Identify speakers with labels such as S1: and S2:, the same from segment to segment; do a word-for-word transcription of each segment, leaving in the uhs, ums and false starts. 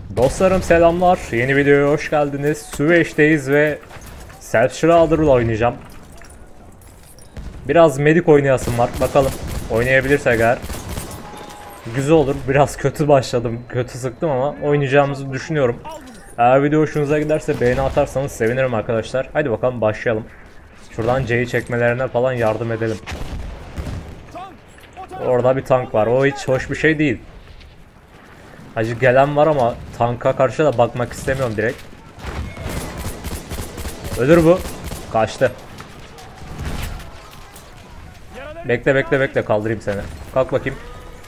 S1: Dostlarım selamlar. Yeni videoya hoş geldiniz. Süveyş'teyiz ve Self-Shrouder'la oynayacağım. Biraz medik oynayasım var. Bakalım oynayabilirsek eğer güzel olur. Biraz kötü başladım. Kötü sıktım ama oynayacağımızı düşünüyorum. Eğer video hoşunuza giderse beğeni atarsanız sevinirim arkadaşlar. Hadi bakalım başlayalım. Şuradan C'yi çekmelerine falan yardım edelim. Orada bir tank var. O hiç hoş bir şey değil. Hacı gelen var ama tanka karşı da bakmak istemiyorum direkt. Ölür bu. Kaçtı. Bekle bekle bekle kaldırayım seni. Kalk bakayım.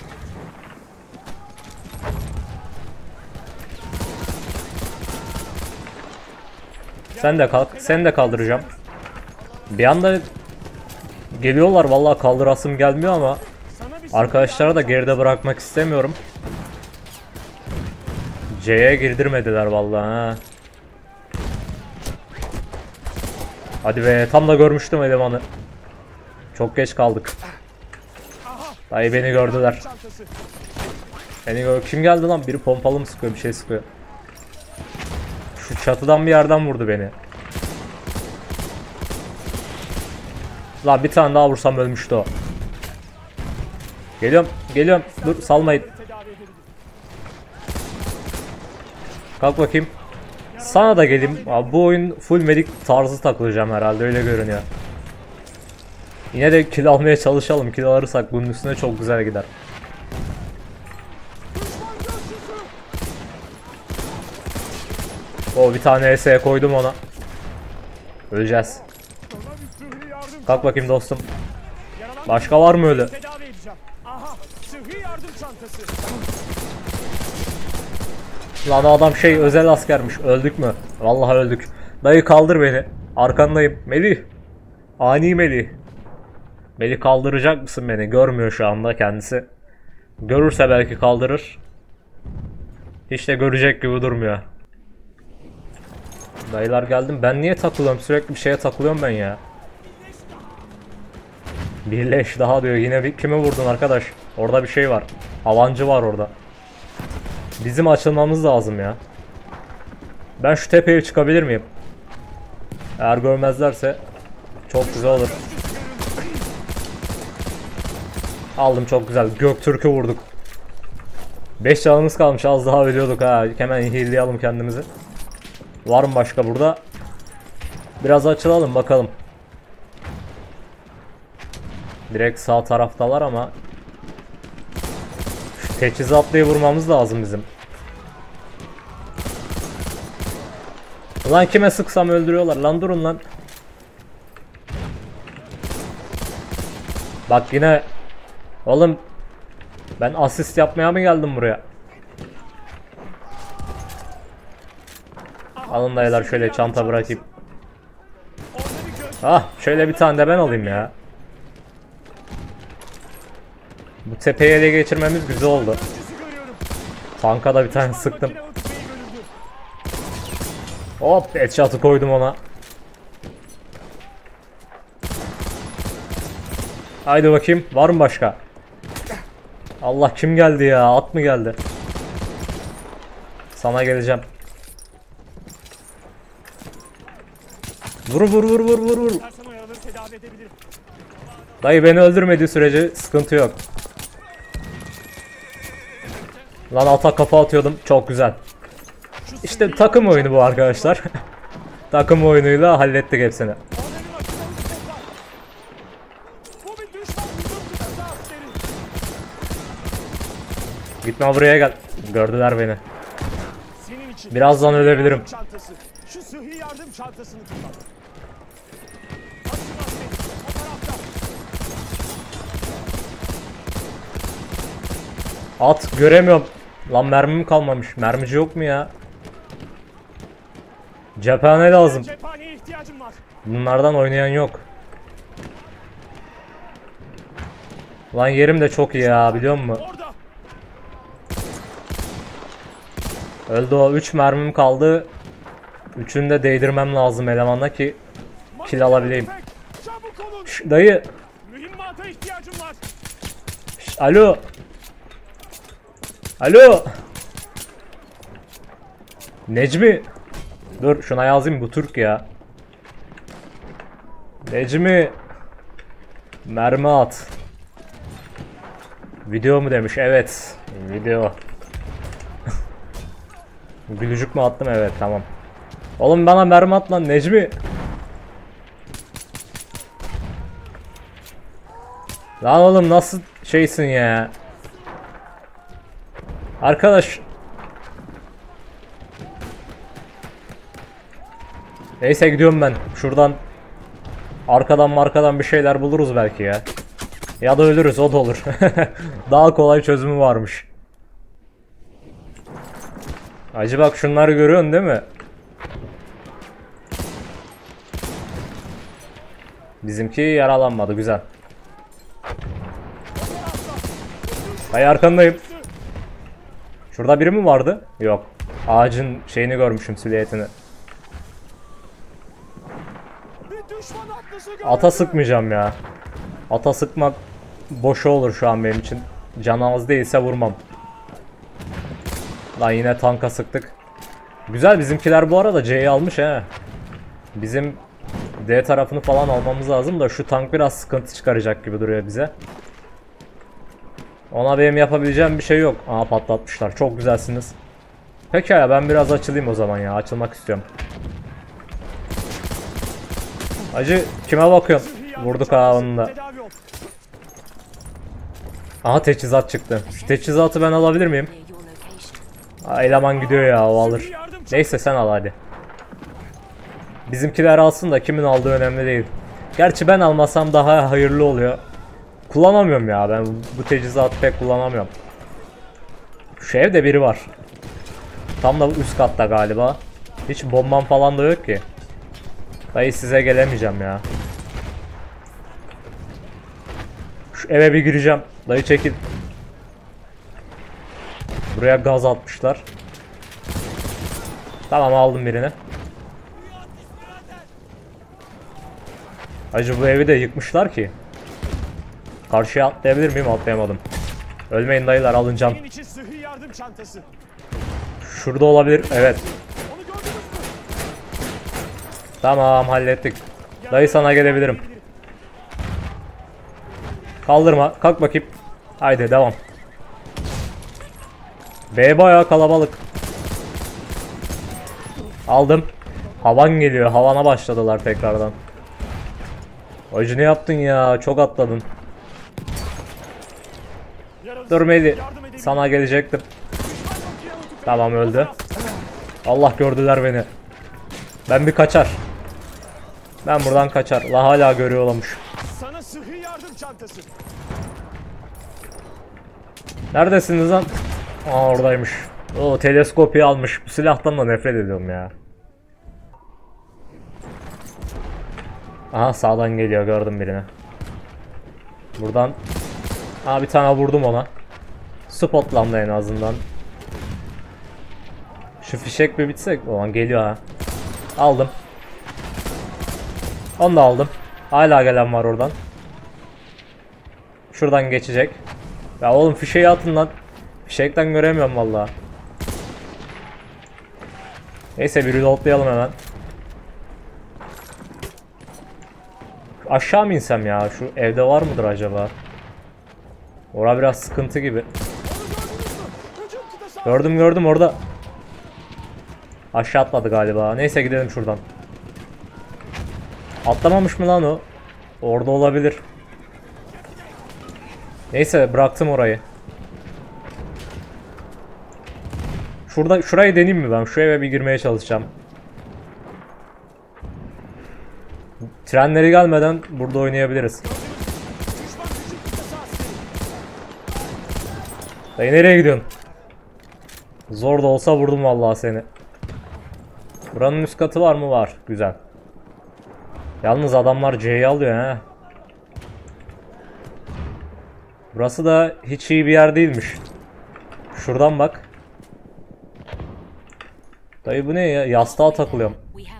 S1: Sen de kalk. Seni de kaldıracağım. Bir anda geliyorlar vallahi, kaldırasım gelmiyor ama arkadaşları da geride bırakmak istemiyorum. C'ye girdirmediler vallahi ha. Hadi be, tam da görmüştüm elemanı. Çok geç kaldık. Dayı beni gördüler. Beni gör Kim geldi lan? Biri pompalı mı sıkıyor, bir şey sıkıyor. Şu çatıdan bir yerden vurdu beni. Lan bir tane daha vursam ölmüştü o. Geliyorum, geliyorum. Dur, salmayın. Kalk bakayım. Sana da geleyim. Abi, bu oyun full medic tarzı takılacağım herhalde, öyle görünüyor. Yine de kill almaya çalışalım. Kill alırsak bunun üstüne çok güzel gider. O bir tane E S'ye koydum ona. Öleceğiz. Kalk bakayım dostum. Başka var mı öyle? Lan adam şey, özel askermiş. Öldük mü? Vallahi öldük. Dayı kaldır beni. Arkandayım. Melih. Ani Melih. Melih kaldıracak mısın beni? Görmüyor şu anda kendisi. Görürse belki kaldırır. Hiç de görecek gibi durmuyor. Dayılar geldim. Ben niye takılıyorum? Sürekli bir şeye takılıyorum ben ya. Birleş daha diyor. Yine bir kime vurdun arkadaş? Orada bir şey var. Havancı var orada. Bizim açılmamız lazım ya. Ben şu tepeye çıkabilir miyim? Eğer görmezlerse çok güzel olur. Aldım, çok güzel. Göktürk'ü vurduk. beş canımız kalmış, az daha ölüyorduk ha. Hemen heal'layalım kendimizi. Var mı başka burada? Biraz açılalım bakalım. Direkt sağ taraftalar ama şu teçhizatlıyı vurmamız lazım bizim. Lan kime sıksam öldürüyorlar. Lan durun lan. Bak yine. Oğlum ben asist yapmaya mı geldim buraya? Alın dayılar, şöyle çanta bırakayım. Ah, şöyle bir tane de ben alayım ya. Bu tepeyi ele geçirmemiz güzel oldu. Tanka da bir tane sıktım. Hop, headshot'ı koydum ona. Haydi bakayım, var mı başka? Allah, kim geldi ya? At mı geldi? Sana geleceğim. Vur vur vur vur vur vur. Dayı beni öldürmediği sürece sıkıntı yok. Lan ata kafa atıyordum. Çok güzel. İşte takım oyunu bu arkadaşlar. Takım oyunuyla hallettik hepsini. Gitme buraya, gel. Gördüler beni. Birazdan ölebilirim. Şu sıhhi yardım çantasını kullan. At, göremiyorum. Lan mermim kalmamış. Mermici yok mu ya? Cephane lazım. Bunlardan oynayan yok. Lan yerim de çok iyi ya, biliyor musun? Öldü o. üç mermim kaldı. Üçünü de değdirmem lazım elemana ki kill alabileyim. Şş, dayı. Şş, alo. Alo. Necmi. Dur şuna yazayım, bu Türk ya. Necmi. Mermi at. Video mu demiş? Evet. Video. Gülücük mü attım? Evet tamam. Oğlum bana mermi at lan Necmi. Lan oğlum nasıl şeysin ya? Arkadaş. Neyse gidiyorum ben. Şuradan arkadan markadan bir şeyler buluruz belki ya. Ya da ölürüz, o da olur. Daha kolay çözümü varmış. Acı bak şunları görüyorsun değil mi? Bizimki yaralanmadı, güzel. Hay arkandayım. Şurada biri mi vardı? Yok. Ağacın şeyini görmüşüm, silüetini. Ata sıkmayacağım ya. Ata sıkmak boşa olur şu an benim için. Canı az değilse vurmam. Lan yine tanka sıktık. Güzel, bizimkiler bu arada C'yi almış he. Bizim D tarafını falan almamız lazım da şu tank biraz sıkıntı çıkaracak gibi duruyor bize. Ona benim yapabileceğim bir şey yok. Aha patlatmışlar. Çok güzelsiniz. Pekala ben biraz açılayım o zaman ya. Açılmak istiyorum. Acı kime bakıyorsun? Vurduk ha onu da. Aha teçhizat çıktı. Şu teçhizatı ben alabilir miyim? Aa, eleman gidiyor ya, o alır. Neyse sen al hadi. Bizimkiler alsın da kimin aldığı önemli değil. Gerçi ben almasam daha hayırlı oluyor. Kullanamıyorum ya, ben bu teçhizatı pek kullanamıyorum. Şu evde biri var. Tam da üst katta galiba. Hiç bombam falan da yok ki. Dayı size gelemeyeceğim ya. Şu eve bir gireceğim. Dayı çekil. Buraya gaz atmışlar. Tamam aldım birini. Acı bu evi de yıkmışlar ki. Karşıya atlayabilir miyim? Atlayamadım. Ölmeyin dayılar, alınacağım. Şurada olabilir. Evet. Tamam hallettik. Dayı sana gelebilirim. Kaldırma. Kalk bakayım. Haydi devam. B bayağı kalabalık. Aldım. Havan geliyor. Havana başladılar tekrardan. Acı ne yaptın ya? Çok atladın. Dur Meli. Sana gelecektim. Tamam öldü. Allah gördüler beni. Ben bir kaçar. Ben buradan kaçar. La hala görüyorlarmış. Sana sıhhi yardım çantası. Neredesiniz lan? Aa oradaymış. O teleskopi almış. Bu silahtan da nefret ediyorum ya. Aha sağdan geliyor, gördüm birini. Buradan. Aa bir tane vurdum ona. Spotlandı en azından. Şu fişek bir bitsek. O an geliyor ha. Aldım. Onu da aldım. Hala gelen var oradan. Şuradan geçecek. Ya oğlum fişeği atın lan. Fişekten göremiyorum vallahi. Neyse bir reloadlayalım hemen. Aşağı mı insem ya? Şu evde var mıdır acaba? Orada biraz sıkıntı gibi. Gördüm gördüm orada. Aşağı atladı galiba. Neyse gidelim şuradan. Atlamamış mı lan o? Orada olabilir. Neyse bıraktım orayı. Şurada şurayı deneyeyim mi ben? Şu eve bir girmeye çalışacağım. Trenleri gelmeden burada oynayabiliriz. Dayı nereye gidiyorsun? Zor da olsa vurdum vallahi seni. Buranın üst katı var mı? Var. Güzel. Yalnız adamlar C'yi alıyor ha. Burası da hiç iyi bir yer değilmiş. Şuradan bak. Dayı bu ne ya? Yastığa takılıyorum.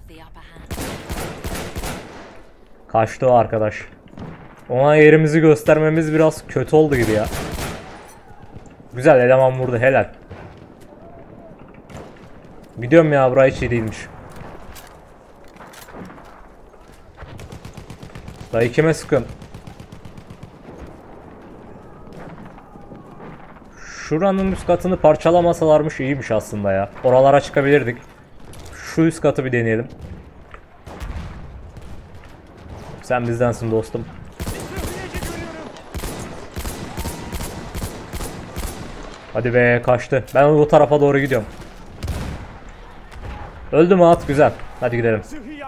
S1: Kaçtı o arkadaş. Ona yerimizi göstermemiz biraz kötü oldu gibi ya. Güzel eleman vurdu, helal. Gidiyorum ya, burası hiç iyi değilmiş. Dayı kime sıkıyorsun? Şuranın üst katını parçalamasalarmış iyiymiş aslında ya. Oralara çıkabilirdik. Şu üst katı bir deneyelim. Sen bizdensin dostum. Hadi be, kaçtı. Ben bu tarafa doğru gidiyorum. Öldü mü at? Güzel. Hadi gidelim.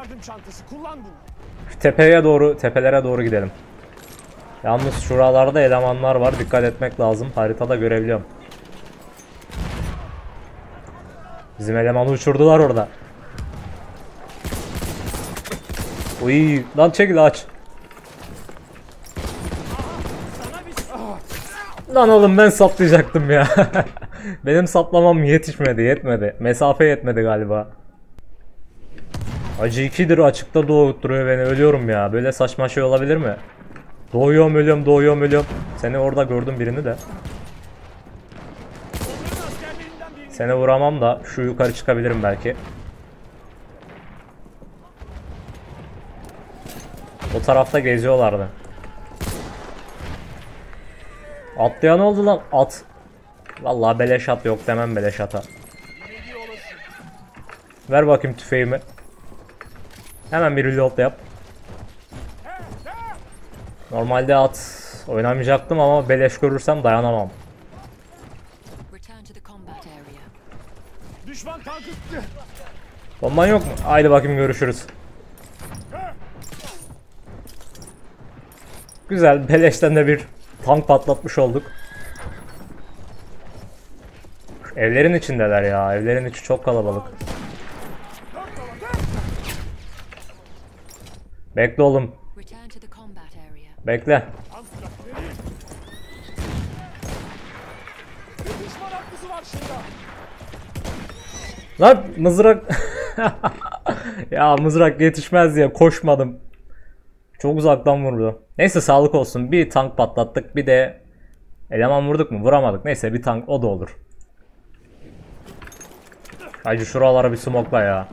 S1: Şu tepeye doğru, tepelere doğru gidelim. Yalnız şuralarda elemanlar var. Dikkat etmek lazım. Haritada görebiliyorum. Bizim elemanı uçurdular orada. Uy, lan çekil aç. Lan oğlum, ben saplayacaktım ya. Benim saplamam yetişmedi, yetmedi. Mesafe yetmedi galiba. Acı ikidir açıkta doğutturuyor beni, ölüyorum ya. Böyle saçma şey olabilir mi? Doğuyorum ölüyorum, doğuyorum ölüyorum. Seni orada gördüm, birini de. Seni vuramam da şu yukarı çıkabilirim belki. O tarafta geziyorlardı. Atlayan oldu lan, at. Vallahi beleş at yok demem, beleş ata. Ver bakayım tüfeğimi. Hemen bir reload yap. Normalde at oynamayacaktım ama beleş görürsem dayanamam. Bomban yok mu? Haydi bakayım, görüşürüz. Güzel, beleşten de bir tank patlatmış olduk. Evlerin içindeler ya. Evlerin içi çok kalabalık. Bekle oğlum. Bekle. Lan mızrak. Ya mızrak yetişmez diye koşmadım. Çok uzaktan vurdu. Neyse, sağlık olsun. Bir tank patlattık, bir de eleman vurduk mu? Vuramadık. Neyse, bir tank o da olur. Hacı şuralara bir smokla ya.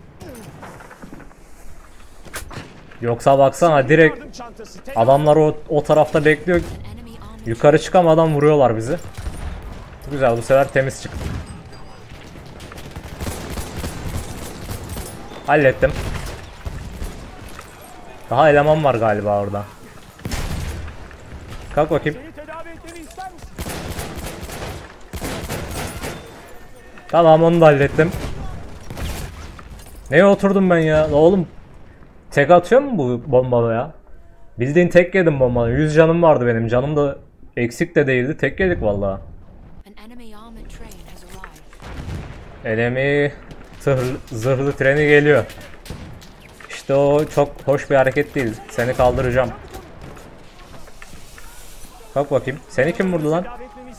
S1: Yoksa baksana, direkt adamlar o, o tarafta bekliyor. Yukarı çıkamadan vuruyorlar bizi. Güzel, bu sefer temiz çıktı. Hallettim. Daha eleman var galiba orada. Kalk bakayım. Tamam, onu da hallettim. Neye oturdum ben ya? La oğlum, tek atıyor mu bu bomba ya? Bildiğin tek yedim bombanı. yüz canım vardı benim. Canım da eksik de değildi. Tek yedik vallahi. Enemy zırhlı, zırhlı treni geliyor. İşte o çok hoş bir hareket değil. Seni kaldıracağım. Kalk bakayım. Seni kim vurdu lan?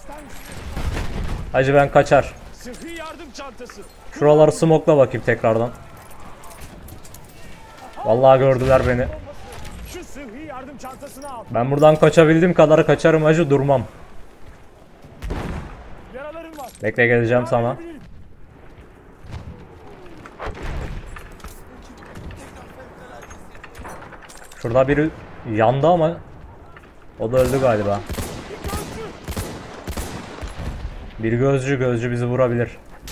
S1: Hacı ben kaçar. Şuraları smokla bakayım tekrardan. Vallahi gördüler beni. Ben buradan kaçabildiğim kadar kaçarım hacı, durmam. Bekle, geleceğim sana. Şurada biri yandı ama o da öldü galiba. Bir gözcü gözcü bizi vurabilir.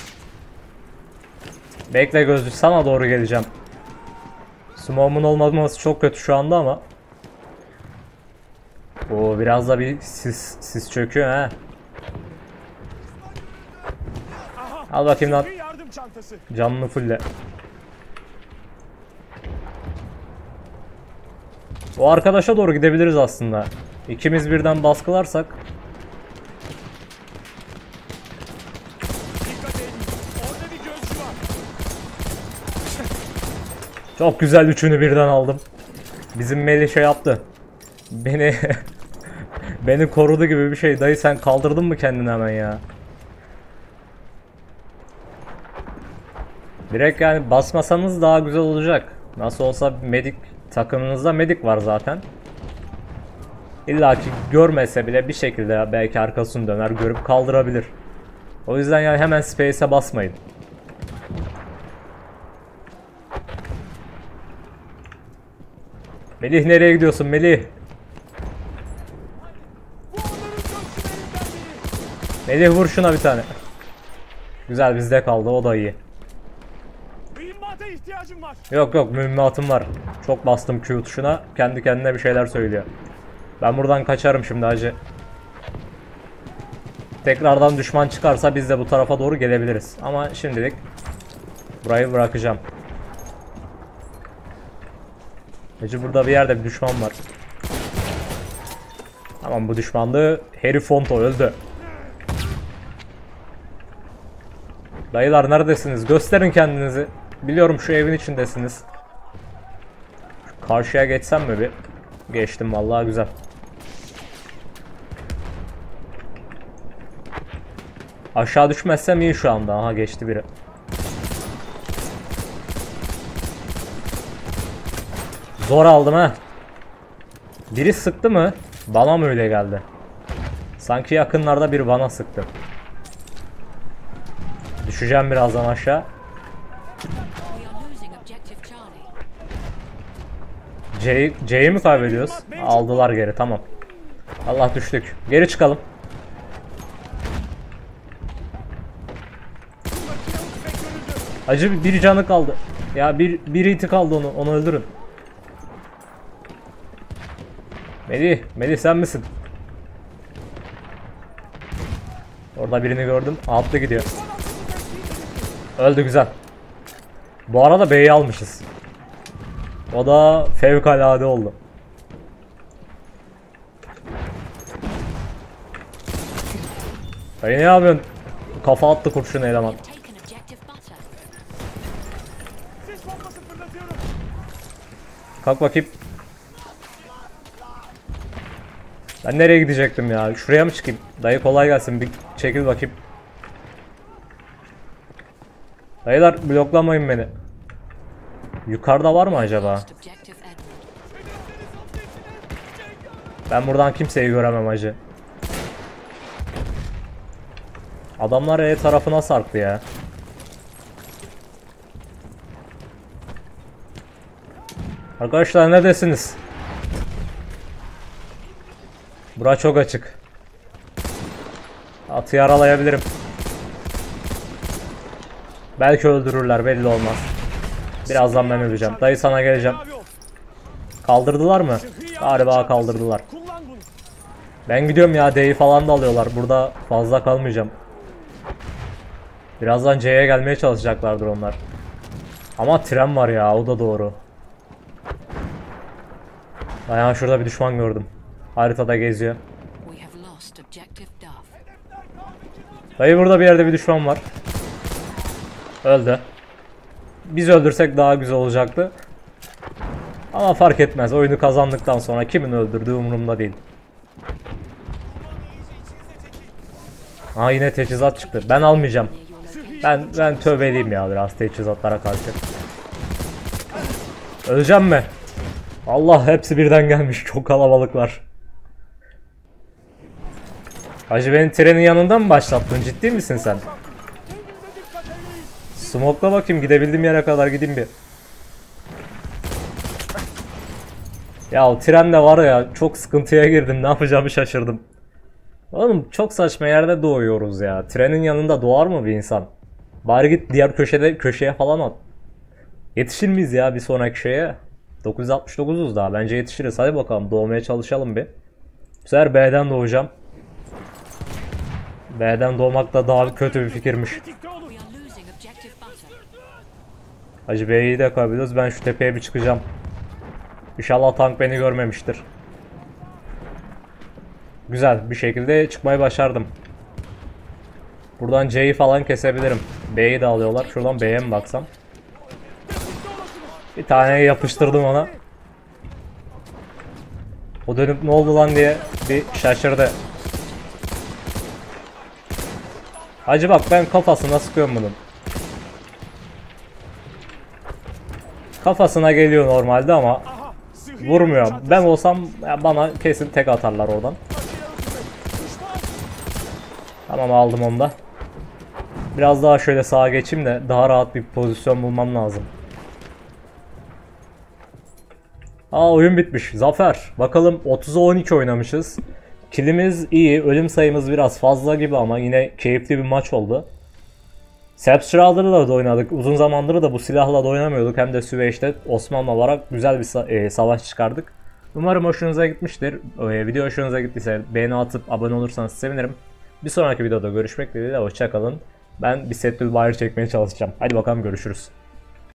S1: Bekle gözcü, sana doğru geleceğim. Smoke'un olmaması çok kötü şu anda ama. Oo, biraz da bir sis, sis çöküyor ha. Al bakayım lan. Canını fulle. O arkadaşa doğru gidebiliriz aslında. İkimiz birden baskılarsak. Çok güzel, üçünü birden aldım. Bizim Melih şey yaptı. Beni beni korudu gibi bir şey. Dayı sen kaldırdın mı kendini hemen ya? Direkt yani basmasanız daha güzel olacak. Nasıl olsa medik takımınızda medik var zaten. İlla ki görmese bile bir şekilde belki arkasını döner, görüp kaldırabilir. O yüzden yani hemen space'e basmayın. Melih nereye gidiyorsun Melih? Melih vur şuna bir tane. Güzel, bizde kaldı, o da iyi.
S2: Mühimmata ihtiyacım var.
S1: Yok yok, mühimmatım var. Çok bastım Q tuşuna, kendi kendine bir şeyler söylüyor. Ben buradan kaçarım şimdi hacı. Tekrardan düşman çıkarsa biz de bu tarafa doğru gelebiliriz. Ama şimdilik burayı bırakacağım. Hacı burada bir yerde bir düşman var. Tamam, bu düşmandı. Harry Fonto öldü. Dayılar neredesiniz? Gösterin kendinizi. Biliyorum şu evin içindesiniz. Şu karşıya geçsem mi bir? Geçtim vallahi, güzel. Aşağı düşmezsem iyi şu anda. Aha, geçti biri. Zor aldım ha. Biri sıktı mı? Bana mı öyle geldi? Sanki yakınlarda biri bana sıktı. Düşeceğim birazdan aşağı. C'yi C'yi mi kaybediyoruz? Aldılar geri, tamam. Allah, düştük. Geri çıkalım. Acı bir canı kaldı. Ya bir bir iti kaldı, onu onu öldürün. Melih, Melih sen misin? Orada birini gördüm. Altta gidiyor. Öldü, güzel. Bu arada B'yi almışız. O da fevkalade oldu. Dayı ne yapıyorsun? Kafa attı kurşun eleman.
S2: Sis bombası fırlatıyorum.
S1: Kalk bakayım. Ben nereye gidecektim ya? Şuraya mı çıkayım? Dayı kolay gelsin. Bir çekil bakayım. Dayılar bloklamayın beni. Yukarıda var mı acaba? Ben buradan kimseyi göremem hacı. Adamlar E tarafına sarktı ya. Arkadaşlar neredesiniz? Bura çok açık. Atı yaralayabilirim. Belki öldürürler, belli olmaz. Birazdan ben öleceğim. Dayı sana geleceğim. Kaldırdılar mı? Galiba kaldırdılar. Ben gidiyorum ya, D'yi falan da alıyorlar. Burada fazla kalmayacağım. Birazdan C'ye gelmeye çalışacaklardır onlar. Ama tren var ya, o da doğru. Dayan, şurada bir düşman gördüm. Haritada geziyor. Dayı burada bir yerde bir düşman var. Öldü. Biz öldürsek daha güzel olacaktı. Ama fark etmez. Oyunu kazandıktan sonra kimin öldürdüğü umurumda değil. Aa, yine teçhizat çıktı. Ben almayacağım. Ben ben tövbeliyim ya biraz teçhizatlara karşı. Öleceğim mi? Allah, hepsi birden gelmiş. Çok kalabalıklar. Hacı, beni trenin yanından mı başlattın? Ciddi misin sen? Smoke'la bakayım, gidebildiğim yere kadar gideyim bir. Ya o tren de var ya, çok sıkıntıya girdim, ne yapacağımı şaşırdım. Oğlum çok saçma yerde doğuyoruz ya. Trenin yanında doğar mı bir insan? Bari git diğer köşede köşeye falan at. Yetişir miyiz ya bir sonraki şeye? dokuz yüz altmış dokuzuz daha, bence yetişiriz. Hadi bakalım, doğmaya çalışalım bir. Bu sefer B'den doğacağım. B'den doğmak da daha kötü bir fikirmiş. Hacı, B'yi de kaybediyoruz. Ben şu tepeye bir çıkacağım. İnşallah tank beni görmemiştir. Güzel bir şekilde çıkmayı başardım. Buradan C'yi falan kesebilirim. B'yi de alıyorlar. Şuradan B'ye mi baksam? Bir tane yapıştırdım ona. O dönüp ne oldu lan diye bir şaşırdı. Hacı bak, ben kafasına sıkıyorum bunun. Kafasına geliyor normalde ama vurmuyor. Ben olsam bana kesin tek atarlar oradan. Tamam, aldım onu da. Biraz daha şöyle sağa geçeyim de daha rahat bir pozisyon bulmam lazım. Aa, oyun bitmiş. Zafer. Bakalım otuza on iki oynamışız. Kilimiz iyi. Ölüm sayımız biraz fazla gibi ama yine keyifli bir maç oldu. Self-Stralder'la da oynadık. Uzun zamandır da bu silahla da oynamıyorduk. Hem de Süveyş'te Osmanlı olarak güzel bir sa e, savaş çıkardık. Umarım hoşunuza gitmiştir. E, video hoşunuza gittiyse beğeni atıp abone olursanız sevinirim. Bir sonraki videoda görüşmek dileğiyle. Hoşçakalın. Ben bir Settled Wire çekmeye çalışacağım. Hadi bakalım, görüşürüz.